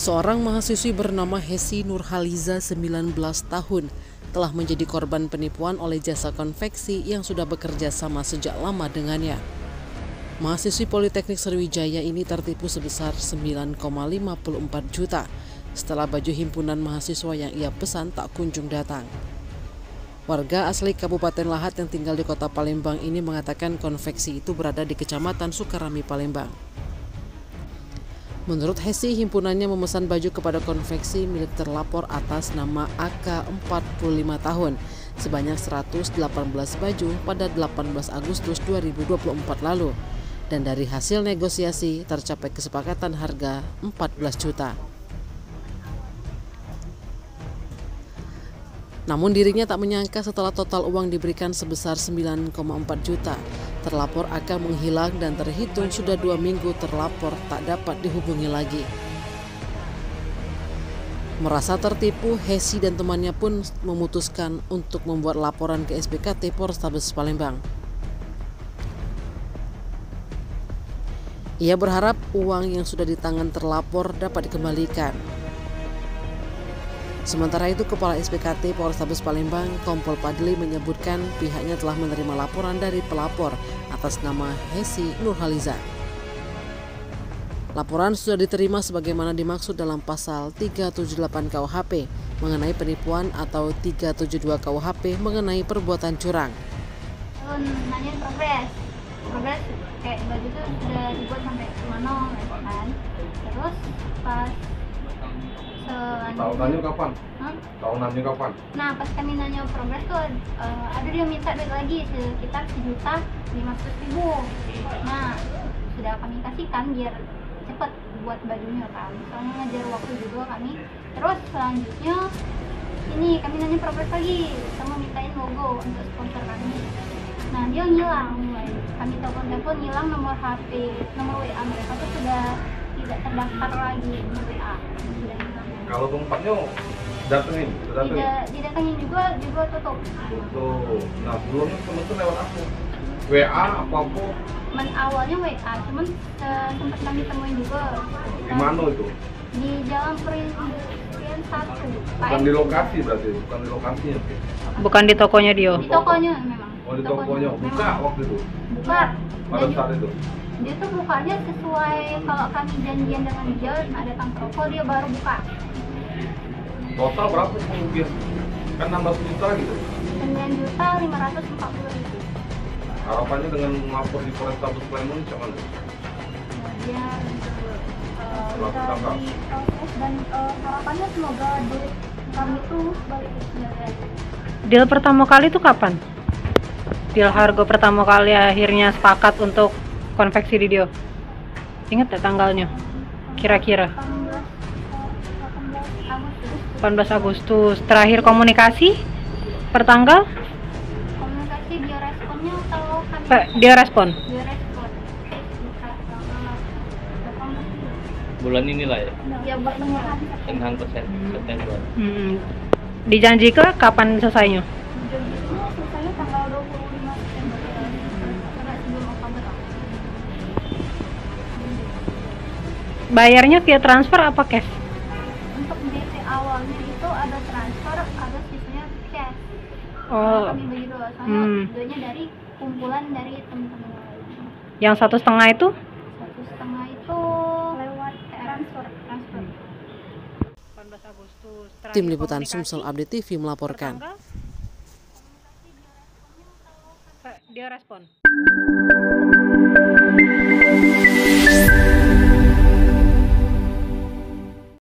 Seorang mahasiswi bernama Hesi Nurhaliza 19 tahun telah menjadi korban penipuan oleh jasa konveksi yang sudah bekerja sama sejak lama dengannya. Mahasiswi Politeknik Sriwijaya ini tertipu sebesar 9,54 juta setelah baju himpunan mahasiswa yang ia pesan tak kunjung datang. Warga asli Kabupaten Lahat yang tinggal di Kota Palembang ini mengatakan konveksi itu berada di Kecamatan Sukarami, Palembang. Menurut Hesi, himpunannya memesan baju kepada konveksi milik terlapor atas nama AK 45 tahun sebanyak 118 baju pada 18 Agustus 2024 lalu. Dan dari hasil negosiasi tercapai kesepakatan harga 14 juta. Namun dirinya tak menyangka setelah total uang diberikan sebesar 9,4 juta, terlapor akan menghilang dan terhitung sudah 2 minggu terlapor tak dapat dihubungi lagi. Merasa tertipu, Hesi dan temannya pun memutuskan untuk membuat laporan ke SPKT Polrestabes Palembang. Ia berharap uang yang sudah di tangan terlapor dapat dikembalikan. Sementara itu, Kepala SPKT Polrestabes Palembang, Kompol Padli, menyebutkan pihaknya telah menerima laporan dari pelapor atas nama Hesi Nurhaliza. Laporan sudah diterima sebagaimana dimaksud dalam pasal 378 KUHP mengenai penipuan atau 372 KUHP mengenai perbuatan curang. Nanya progres kayak baju itu sudah dibuat sampai kemana kan? Terus pas tahunannya kapan? Tahunannya kapan? Nah, pas kami nanya progres tuh ada dia minta duit lagi sekitar 1.500.000. Nah, sudah kami kasihkan biar cepat buat bajunya kan. Soalnya ngajar waktu juga kami. Terus selanjutnya ini kami nanya progres lagi sama mintain logo untuk sponsor kami. Nah, dia ngilang mulai. Kami telepon ngilang nomor HP, nomor WA mereka tuh sudah tidak terdaftar lagi di WA. Sudah hilang. Kalau tempatnya datengin, didatengin juga tutup. Nah, sebelumnya temen tuh lewat aku. WA apapun. Awalnya WA, cuman sempat kami temuin juga. Di mana itu? Di Jalan Perindustrian 1. Bukan di lokasi berarti, bukan di lokasinya. Bukan di tokonya dia. Di tokonya memang. Oh, di tokonya. Buka waktu itu. Buka. Pada saat itu. Dia tuh bukanya sesuai kalau kami janjian dengan dia, ada tang rokok dia baru buka. Total berapa kerugian? Kan 16 juta gitu. 9.540.000. Harapannya dengan melapor di Polrestabes Palembang cuman Dia udah diproses dan harapannya semoga duit kami itu balik ke sebenarnya. Deal pertama kali itu kapan? Deal harga pertama kali akhirnya sepakat untuk konveksi di dia. Ingat tak tanggalnya? Kira-kira 18 Agustus. Terakhir komunikasi pertanggal? Komunikasi dia responnya atau kami? Dia respon. Dia respon. Bulan inilah ya, Ya pertengahan September. Dijanjikan kapan selesainya? Jadinya selesainya tanggal 25 September. Karena sebelum Oktober. Bayarnya via transfer apa cash? Untuk DP awalnya itu ada transfer, ada sisanya cash. Oh. Kami bagi dua, soalnya duitnya dari kumpulan dari teman-teman lain. Yang 1,5 itu? 1,5 itu lewat transfer. 18 Agustus. Tim Liputan Sumsel Update TV melaporkan. Dia respon.